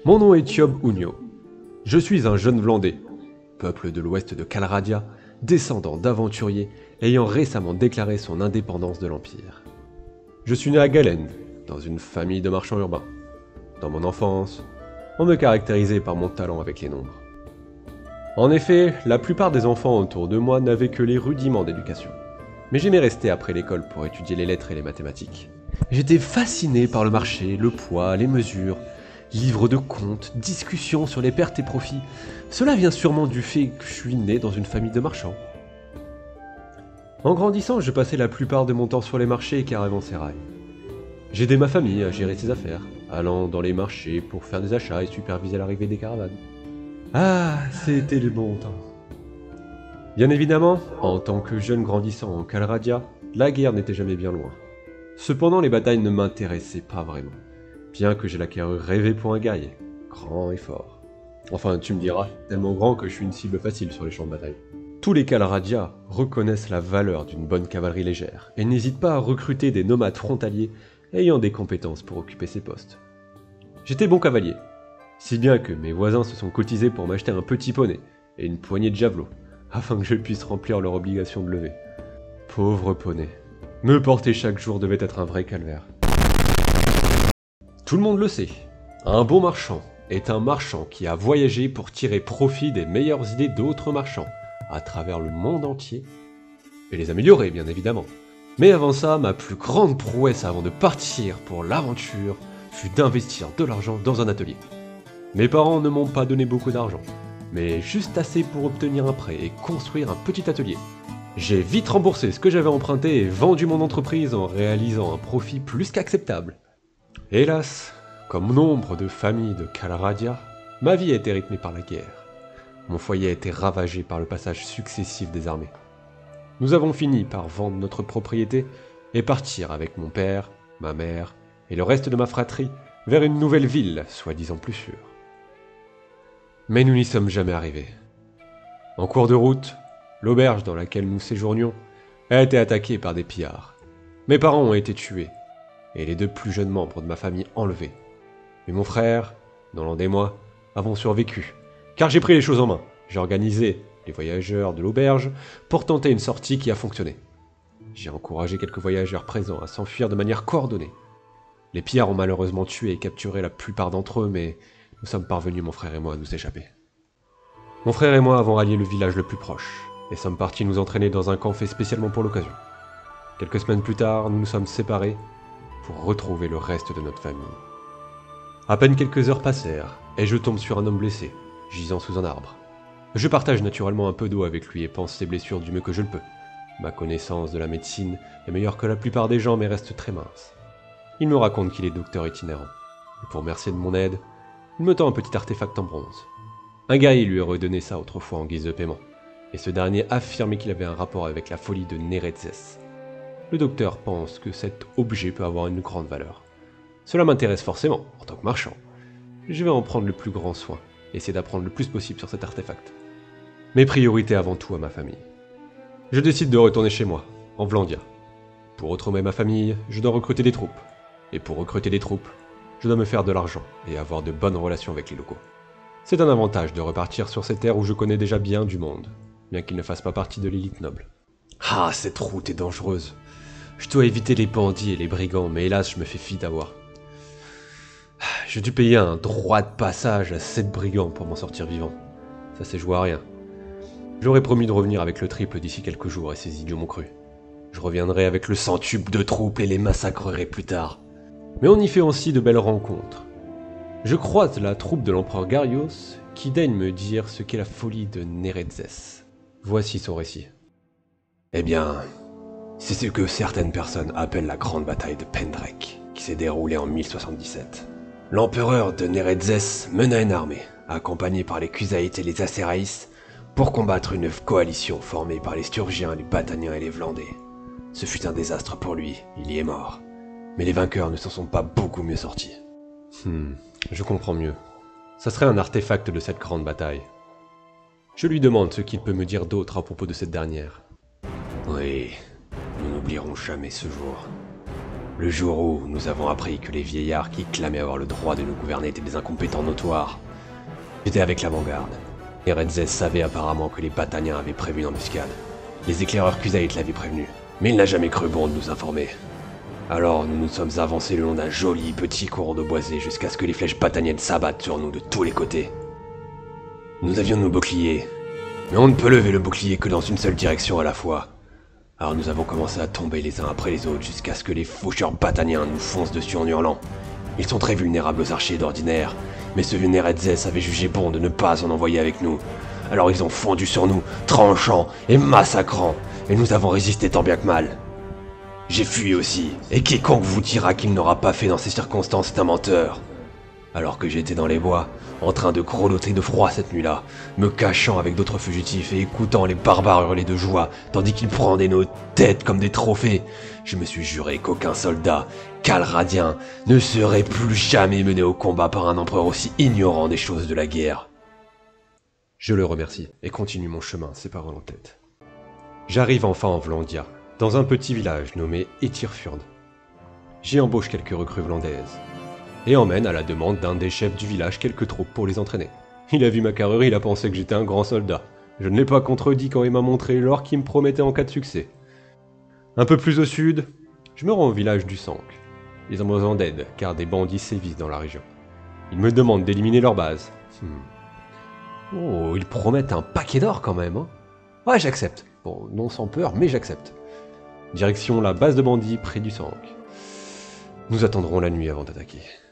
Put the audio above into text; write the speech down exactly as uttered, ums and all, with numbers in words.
Mon nom est Thiob Unyo. Je suis un jeune Vlandais, peuple de l'ouest de Kalradia, descendant d'aventuriers ayant récemment déclaré son indépendance de l'Empire. Je suis né à Galen, dans une famille de marchands urbains. Dans mon enfance, on me caractérisait par mon talent avec les nombres. En effet, la plupart des enfants autour de moi n'avaient que les rudiments d'éducation. Mais j'aimais rester après l'école pour étudier les lettres et les mathématiques. J'étais fasciné par le marché, le poids, les mesures, livres de comptes, discussions sur les pertes et profits. Cela vient sûrement du fait que je suis né dans une famille de marchands. En grandissant, je passais la plupart de mon temps sur les marchés et caravansérails. J'aidais ma famille à gérer ses affaires, allant dans les marchés pour faire des achats et superviser l'arrivée des caravanes. Ah, c'était le bon temps. Bien évidemment, en tant que jeune grandissant en Kalradia, la guerre n'était jamais bien loin. Cependant, les batailles ne m'intéressaient pas vraiment, bien que j'ai la carrure rêvée pour un guerrier, grand et fort. Enfin, tu me diras, tellement grand que je suis une cible facile sur les champs de bataille. Tous les Kalradia reconnaissent la valeur d'une bonne cavalerie légère, et n'hésitent pas à recruter des nomades frontaliers ayant des compétences pour occuper ces postes. J'étais bon cavalier, si bien que mes voisins se sont cotisés pour m'acheter un petit poney et une poignée de javelots, afin que je puisse remplir leur obligation de lever. Pauvre poney. Me porter chaque jour devait être un vrai calvaire. Tout le monde le sait, un bon marchand est un marchand qui a voyagé pour tirer profit des meilleures idées d'autres marchands à travers le monde entier, et les améliorer bien évidemment. Mais avant ça, ma plus grande prouesse avant de partir pour l'aventure fut d'investir de l'argent dans un atelier. Mes parents ne m'ont pas donné beaucoup d'argent, mais juste assez pour obtenir un prêt et construire un petit atelier. J'ai vite remboursé ce que j'avais emprunté et vendu mon entreprise en réalisant un profit plus qu'acceptable. Hélas, comme nombre de familles de Kalradia, ma vie a été rythmée par la guerre. Mon foyer a été ravagé par le passage successif des armées. Nous avons fini par vendre notre propriété et partir avec mon père, ma mère et le reste de ma fratrie vers une nouvelle ville, soi-disant plus sûre. Mais nous n'y sommes jamais arrivés. En cours de route, l'auberge dans laquelle nous séjournions a été attaquée par des pillards. Mes parents ont été tués, et les deux plus jeunes membres de ma famille enlevés. Mais mon frère, Noland et moi, avons survécu, car j'ai pris les choses en main. J'ai organisé les voyageurs de l'auberge pour tenter une sortie qui a fonctionné. J'ai encouragé quelques voyageurs présents à s'enfuir de manière coordonnée. Les pillards ont malheureusement tué et capturé la plupart d'entre eux, mais nous sommes parvenus, mon frère et moi, à nous échapper. Mon frère et moi avons rallié le village le plus proche, et sommes partis nous entraîner dans un camp fait spécialement pour l'occasion. Quelques semaines plus tard, nous nous sommes séparés pour retrouver le reste de notre famille. À peine quelques heures passèrent, et je tombe sur un homme blessé, gisant sous un arbre. Je partage naturellement un peu d'eau avec lui et pense ses blessures du mieux que je le peux. Ma connaissance de la médecine est meilleure que la plupart des gens, mais reste très mince. Il me raconte qu'il est docteur itinérant, et pour remercier de mon aide, il me tend un petit artefact en bronze. Un guerrier lui a redonné ça autrefois en guise de paiement, et ce dernier affirmait qu'il avait un rapport avec la folie de Neredzes. Le docteur pense que cet objet peut avoir une grande valeur. Cela m'intéresse forcément, en tant que marchand. Je vais en prendre le plus grand soin, et essayer d'apprendre le plus possible sur cet artefact. Mes priorités avant tout à ma famille. Je décide de retourner chez moi, en Vlandia. Pour retrouver ma famille, je dois recruter des troupes. Et pour recruter des troupes, je dois me faire de l'argent et avoir de bonnes relations avec les locaux. C'est un avantage de repartir sur ces terres où je connais déjà bien du monde, bien qu'ils ne fassent pas partie de l'élite noble. Ah, cette route est dangereuse. Je dois éviter les bandits et les brigands, mais hélas, je me fais vite avoir. J'ai dû payer un droit de passage à sept brigands pour m'en sortir vivant. Ça s'est joué à rien. J'aurais promis de revenir avec le triple d'ici quelques jours et ces idiots m'ont cru. Je reviendrai avec le centuple de troupes et les massacrerai plus tard. Mais on y fait aussi de belles rencontres. Je croise la troupe de l'empereur Garios qui daigne me dire ce qu'est la folie de Neredzes. Voici son récit. Eh bien, c'est ce que certaines personnes appellent la grande bataille de Pendrek, qui s'est déroulée en mille soixante-dix-sept. L'empereur de Neredzes mena une armée, accompagnée par les Kusaïtes et les Acéraïs, pour combattre une coalition formée par les Sturgiens, les Bataniens et les Vlandais. Ce fut un désastre pour lui, il y est mort. Mais les vainqueurs ne s'en sont pas beaucoup mieux sortis. Hmm, je comprends mieux. Ça serait un artefact de cette grande bataille. Je lui demande ce qu'il peut me dire d'autre à propos de cette dernière. Oui, nous n'oublierons jamais ce jour. Le jour où nous avons appris que les vieillards qui clamaient avoir le droit de nous gouverner étaient des incompétents notoires, j'étais avec l'avant-garde. Et Redzes savait apparemment que les Bataniens avaient prévu une embuscade. Les éclaireurs Kuzait l'avaient prévenu, mais il n'a jamais cru bon de nous informer. Alors nous nous sommes avancés le long d'un joli petit courant de boisé jusqu'à ce que les flèches bataniennes s'abattent sur nous de tous les côtés. Nous avions nos boucliers, mais on ne peut lever le bouclier que dans une seule direction à la fois. Alors nous avons commencé à tomber les uns après les autres jusqu'à ce que les faucheurs bataniens nous foncent dessus en hurlant. Ils sont très vulnérables aux archers d'ordinaire, mais ce vieux Redzes avait jugé bon de ne pas en envoyer avec nous. Alors ils ont fondu sur nous, tranchant et massacrant, et nous avons résisté tant bien que mal. J'ai fui aussi, et quiconque vous dira qu'il n'aura pas fait dans ces circonstances est un menteur. Alors que j'étais dans les bois, en train de grelotter de froid cette nuit-là, me cachant avec d'autres fugitifs et écoutant les barbares hurler de joie, tandis qu'ils prendaient nos têtes comme des trophées, je me suis juré qu'aucun soldat, calradien, ne serait plus jamais mené au combat par un empereur aussi ignorant des choses de la guerre. Je le remercie et continue mon chemin, ses paroles en tête. J'arrive enfin en Vlandia, dans un petit village nommé Etirfjord. J'y embauche quelques recrues vlandaises, et emmène à la demande d'un des chefs du village quelques troupes pour les entraîner. Il a vu ma carrure, il a pensé que j'étais un grand soldat. Je ne l'ai pas contredit quand il m'a montré l'or qu'il me promettait en cas de succès. Un peu plus au sud, je me rends au village du Sank. Ils ont besoin d'aide, car des bandits sévissent dans la région. Ils me demandent d'éliminer leur base. Hmm. Oh, ils promettent un paquet d'or quand même, hein. Ouais, j'accepte. Bon, non sans peur, mais j'accepte. Direction la base de bandits près du Sank. Nous attendrons la nuit avant d'attaquer.